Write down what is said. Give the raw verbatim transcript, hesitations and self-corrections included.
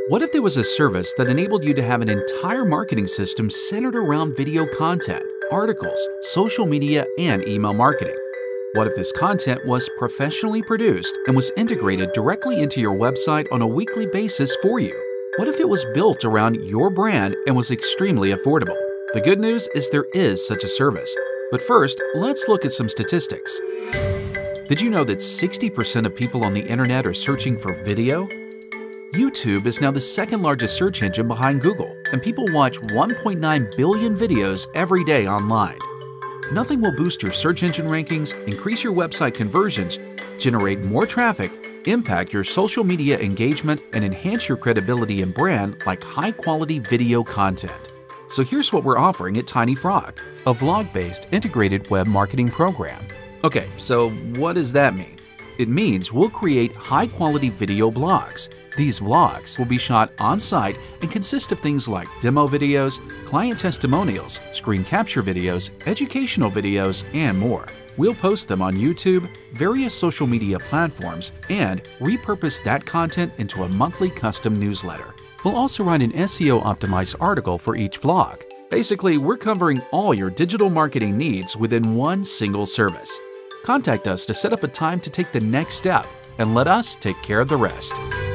What if there was a service that enabled you to have an entire marketing system centered around video content, articles, social media, and email marketing? What if this content was professionally produced and was integrated directly into your website on a weekly basis for you? What if it was built around your brand and was extremely affordable? The good news is there is such a service. But first, let's look at some statistics. Did you know that sixty percent of people on the internet are searching for video? YouTube is now the second largest search engine behind Google, and people watch one point nine billion videos every day online. Nothing will boost your search engine rankings, increase your website conversions, generate more traffic, impact your social media engagement, and enhance your credibility and brand like high-quality video content. So here's what we're offering at Tiny Frog, a vlog-based integrated web marketing program. Okay, so what does that mean? It means we'll create high-quality video blogs. These vlogs will be shot on-site and consist of things like demo videos, client testimonials, screen capture videos, educational videos, and more. We'll post them on YouTube, various social media platforms, and repurpose that content into a monthly custom newsletter. We'll also write an S E O-optimized article for each vlog. Basically, we're covering all your digital marketing needs within one single service. Contact us to set up a time to take the next step and let us take care of the rest.